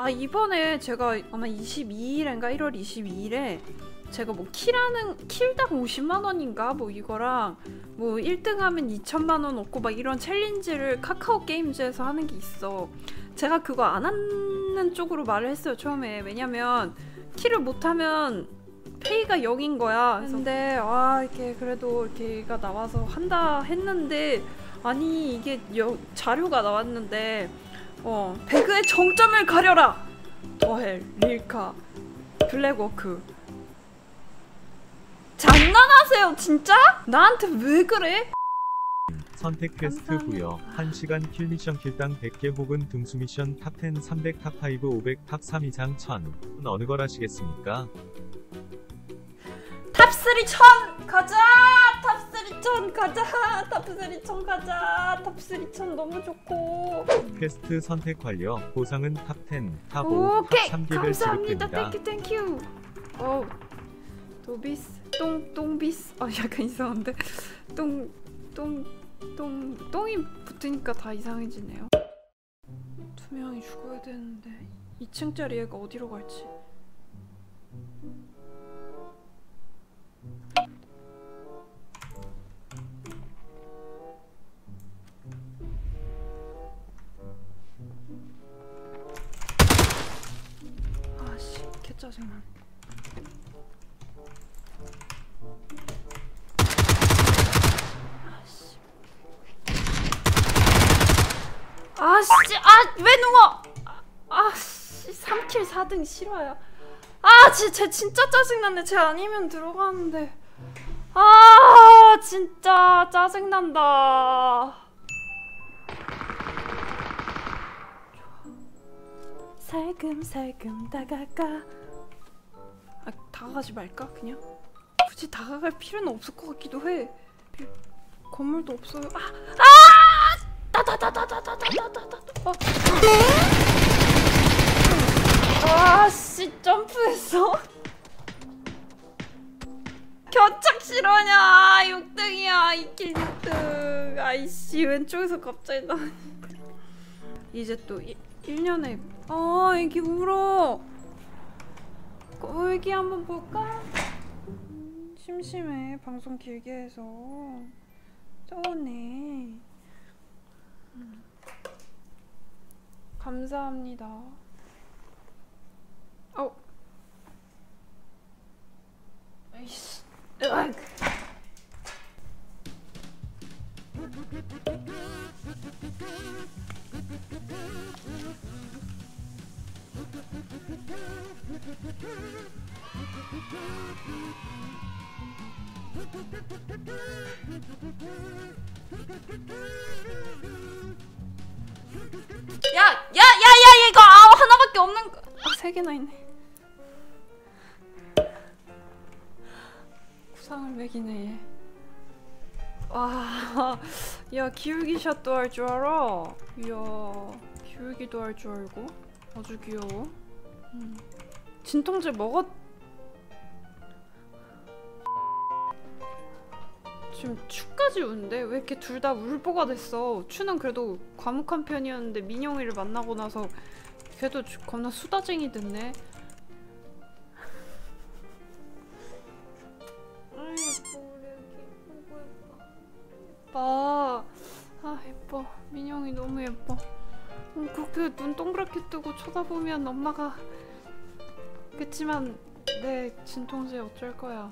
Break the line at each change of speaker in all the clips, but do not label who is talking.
이번에 제가 아마 22일인가 1월 22일에 제가 뭐 킬당 50만원인가 뭐 이거랑 뭐 1등하면 2천만원 얻고 막 이런 챌린지를 카카오 게임즈에서 하는 게 있어. 제가 그거 안 하는 쪽으로 말을 했어요 처음에. 왜냐면 킬을 못하면 페이가 0인 거야. 근데 이게 그래도 이렇게가 나와서 한다 했는데, 아니 이게 자료가 나왔는데 배그의 정점을 가려라! 더헬, 릴카, 블랙워크. 장난하세요 진짜? 나한테 왜 그래?
선택 퀘스트고요. 1시간 킬 미션 킬당 100개 혹은 등수 미션 탑10, 300, 탑5, 500, 탑3 이상 1000. 어느 걸 하시겠습니까?
탑3 1000 가자! 탑3 1000 가자! 탑3 1000 가자! 탑3 1000 너무 좋고.
퀘스트 선택 완료. 보상은 탑10, 탑5,
오케이!
탑3개별
감사합니다.
지급됩니다.
땡큐. 도비스 똥비스. 약간 이상한데. 똥이 붙으니까 다 이상해지네요. 2명이 죽어야 되는데 2층짜리 애가 어디로 갈지. 아씨, 개 짜증나. 아씨, 왜 누워! 아씨, 3킬 4등 싫어요. 쟤 진짜 짜증나네. 쟤 아니면 들어가는데. 진짜 짜증난다. 살금살금 다가가. 다가가지 말까 그냥? 굳이 다가갈 필요는 없을 것 같기도 해. 건물도 없어요. 씨, 점프했어. 겨착 실화냐. 6등이야. 2킬 6등. 아이씨, 왼쪽에서 갑자기 나. 이제 또 1년에 애기 울어. 애기 한번 볼까? 심심해. 방송 길게 해서. 쩌네. 감사합니다. 에이씨. 야, 이거 하나밖에 없는 거. 3개나 있네. 구상을 매기네 얘. 야, 기울기 샷도 할 줄 알아. 이야, 기울기도 할 줄 알고. 아주 귀여워. 진통제 먹었. 지금 추까지 우는데 왜 이렇게 둘 다 울보가 됐어. 추는 그래도 과묵한 편이었는데 민영이를 만나고 나서 걔도 겁나 수다쟁이 됐네. 예뻐, 우리 애기. 예뻐. 예뻐. 민영이 너무 예뻐. 그렇게 눈 동그랗게 뜨고 쳐다보면 엄마가 그치만 내 진통제 어쩔 거야.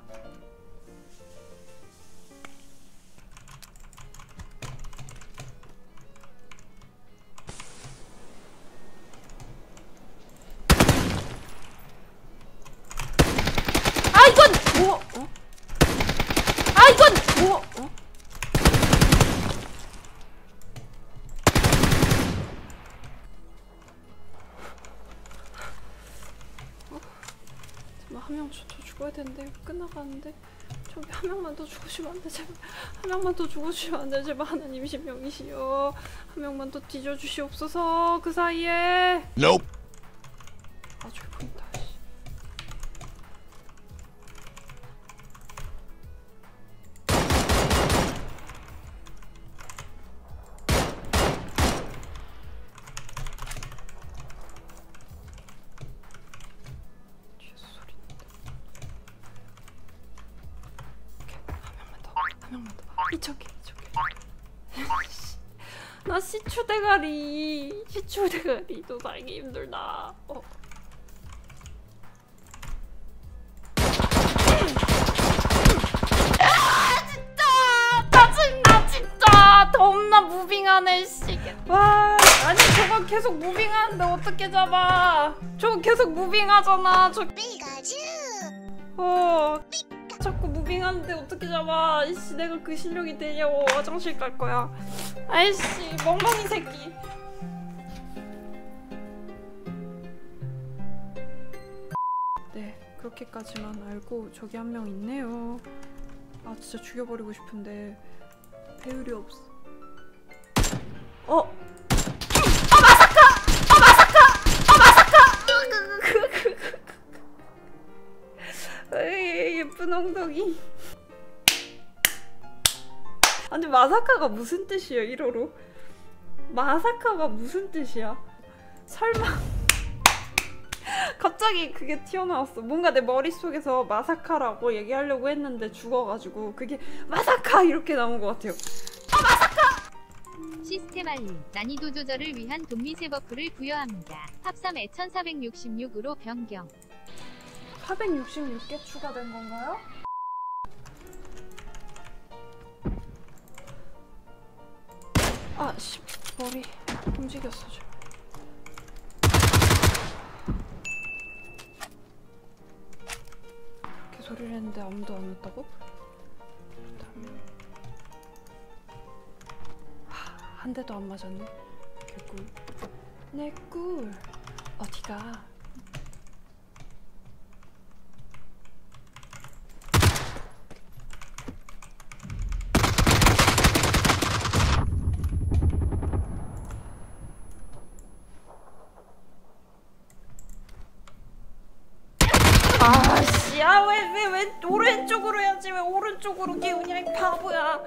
한 명 더 죽어야 되는데 끝나가는데. 저기 한 명만 더 죽으시면 안 돼. 제발 한 명만 더 죽으시면 안 돼. 제발 하나님 신명이시여. 한 명만 더 뒤져주시옵소서. 그 사이에.
Nope.
저기 보인다. 이쪽에. 나 시추 대가리 또 살기 힘들다. 짜증나 진짜. 겁나 무빙하네 씨. 와 아니 저거 계속 무빙하는데 어떻게 잡아. 저거 계속 무빙하잖아. 자꾸 무빙하는데 어떻게 잡아. 이씨 내가 그 실력이 되냐고. 화장실 갈 거야. 아이씨 멍멍이 새끼. 네 그렇게까지만 알고 저기 한 명 있네요. 아 진짜 죽여버리고 싶은데 배율이 없어. 에이, 예쁜 엉덩이. 아니 마사카가 무슨 뜻이야 1호로? 마사카가 무슨 뜻이야? 설마 갑자기 그게 튀어나왔어. 뭔가 내 머릿속에서 마사카라고 얘기하려고 했는데 죽어가지고 그게 마사카 이렇게 나온 것 같아요.
시스템 알림, 난이도 조절을 위한 돈미세 버프를 부여합니다. 합3에 1466으로 변경.
466개 추가된 건가요? 아, 씨, 머리 움직였어 좀. 이렇게 소리를 했는데 아무도 안 왔다고? 한 대도 안 맞았네. 개꿀. 내 꿀. 어디가? 아씨, 왜 오른쪽으로 해야지. 왜 오른쪽으로 기우냐 이 바보야.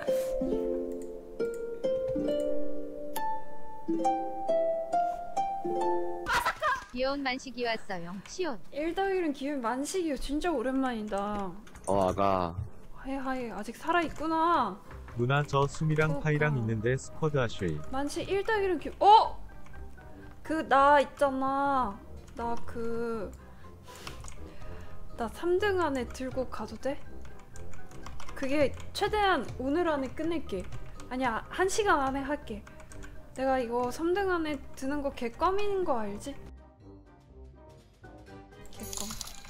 귀여운 만식이 왔어요. 시온.
일더일은 기운 만식이요. 진짜 오랜만이다.
아가.
하이 아직 살아있구나.
누나 저 수미랑 파이랑 있는데 스쿼드 하쉐이.
만식 일더일은 기운. 그 나 있잖아. 나 3등 안에 들고 가도 돼? 그게 최대한 오늘 안에 끝낼게. 아니야 1시간 안에 할게. 내가 이거 3등 안에 드는 거 개껌인 거 알지? 개껌.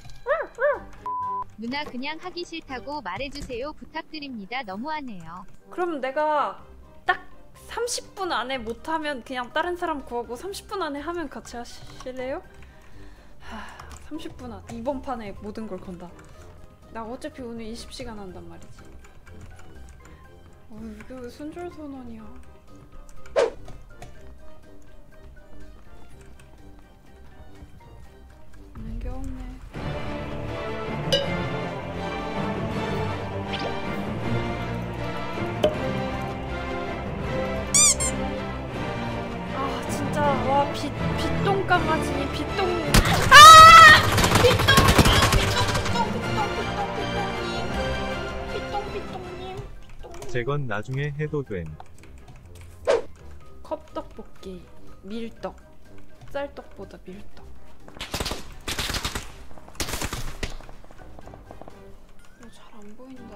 누나 그냥 하기 싫다고 말해주세요. 부탁드립니다. 너무하네요.
그럼 내가 딱 30분 안에 못하면 그냥 다른 사람 구하고 30분 안에 하면 같이 하실래요? 30분 안. 이번 판에 모든 걸 건다. 나 어차피 오늘 20시간 한단 말이지. 이게 왜 순절선언이야. 없는 게 없네. 아 진짜 와 빗똥 강아지 빗똥.
제건 나중에 해도 됨.
컵떡볶이, 밀떡, 쌀떡보다 밀떡. 잘 안 보인다.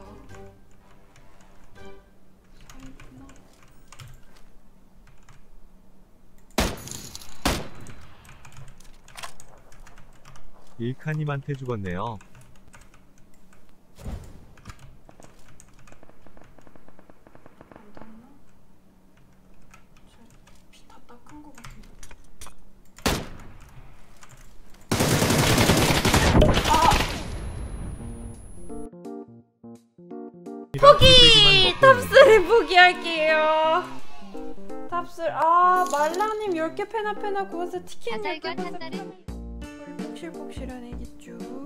살있구나.
일카님한테 죽었네요.
안 닿나? 비 다 닦은 거 같은데. 포기! 탑3 포기할게요. 탑3. 말라님 10개 페나 구워서 치킨
자살견 한 달은
폭실폭실한 애기쭈.